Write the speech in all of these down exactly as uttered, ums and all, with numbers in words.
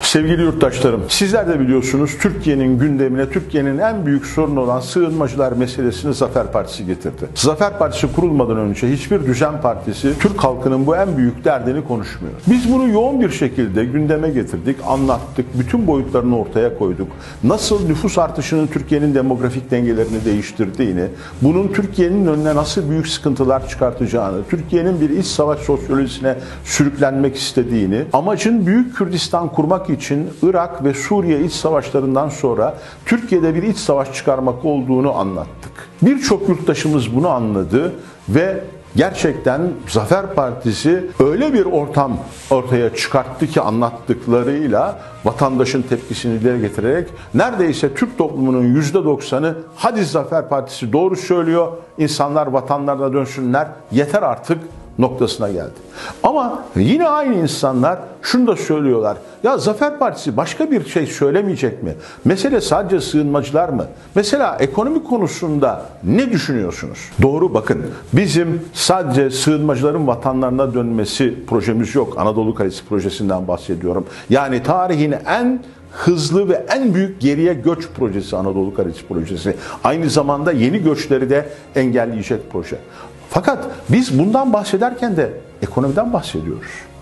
Sevgili yurttaşlarım, sizler de biliyorsunuz Türkiye'nin gündemine Türkiye'nin en büyük sorunu olan sığınmacılar meselesini Zafer Partisi getirdi. Zafer Partisi kurulmadan önce hiçbir düzen partisi Türk halkının bu en büyük derdini konuşmuyor. Biz bunu yoğun bir şekilde gündeme getirdik, anlattık, bütün boyutlarını ortaya koyduk. Nasıl nüfus artışının Türkiye'nin demografik dengelerini değiştirdiğini, bunun Türkiye'nin önüne nasıl büyük sıkıntılar çıkartacağını, Türkiye'nin bir iç savaş sosyolojisine sürüklenmek istediğini, amacın Büyük Kürdistan kurmak için Irak ve Suriye iç savaşlarından sonra Türkiye'de bir iç savaş çıkarmak olduğunu anlattık. Birçok yurttaşımız bunu anladı ve gerçekten Zafer Partisi öyle bir ortam ortaya çıkarttı ki anlattıklarıyla vatandaşın tepkisini dile getirerek neredeyse Türk toplumunun yüzde doksanı hadi Zafer Partisi doğru söylüyor, insanlar vatanlarına dönsünler, yeter artık noktasına geldi. Ama yine aynı insanlar şunu da söylüyorlar. Ya Zafer Partisi başka bir şey söylemeyecek mi? Mesele sadece sığınmacılar mı? Mesela ekonomi konusunda ne düşünüyorsunuz? Doğru, bakın. Bizim sadece sığınmacıların vatanlarına dönmesi projemiz yok. Anadolu Kalesi projesinden bahsediyorum. Yani tarihin en hızlı ve en büyük geriye göç projesi Anadolu Kalesi projesi. Aynı zamanda yeni göçleri de engelleyecek proje. Fakat biz bundan bahsederken de ekonomiden bahsediyoruz.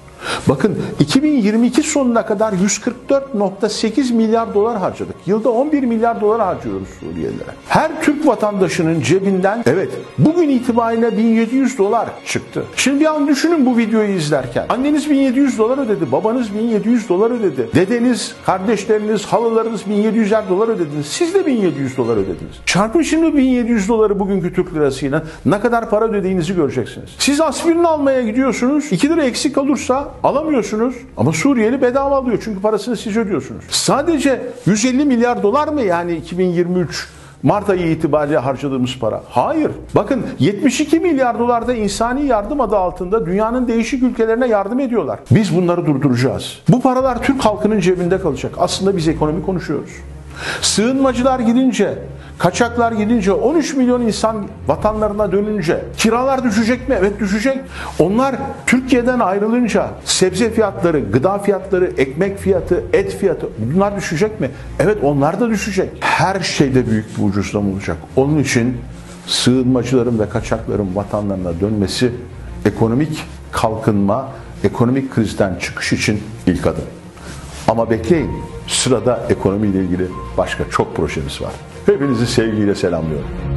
Bakın iki bin yirmi iki sonuna kadar yüz kırk dört nokta sekiz milyar dolar harcadık. Yılda on bir milyar dolar harcıyoruz Suriyelilere. Her Türk vatandaşının cebinden evet bugün itibariyle bin yedi yüz dolar çıktı. Şimdi bir an düşünün bu videoyu izlerken. Anneniz bin yedi yüz dolar ödedi, babanız bin yedi yüz dolar ödedi. Dedeniz, kardeşleriniz, halılarınız bin yedi yüzer dolar ödediniz. Siz de bin yedi yüz dolar ödediniz. Çarpın şimdi bin yedi yüz doları bugünkü Türk lirasıyla ne kadar para ödediğinizi göreceksiniz. Siz aspirin almaya gidiyorsunuz. iki lira eksik olursa alamıyorsunuz ama Suriyeli bedava alıyor çünkü parasını siz ödüyorsunuz. Sadece yüz elli milyar dolar mı yani iki bin yirmi üç Mart ayı itibariyle harcadığımız para? Hayır. Bakın yetmiş iki milyar dolarda insani yardım adı altında dünyanın değişik ülkelerine yardım ediyorlar. Biz bunları durduracağız. Bu paralar Türk halkının cebinde kalacak. Aslında biz ekonomi konuşuyoruz. Sığınmacılar gidince, kaçaklar gidince, on üç milyon insan vatanlarına dönünce kiralar düşecek mi? Evet düşecek. Onlar Türkiye'den ayrılınca sebze fiyatları, gıda fiyatları, ekmek fiyatı, et fiyatı bunlar düşecek mi? Evet onlar da düşecek. Her şeyde büyük bir ucuzlama olacak. Onun için sığınmacıların ve kaçakların vatanlarına dönmesi ekonomik kalkınma, ekonomik krizden çıkış için ilk adım. Ama bekleyin, sırada ekonomiyle ilgili başka çok projemiz var. Hepinizi sevgiyle selamlıyorum.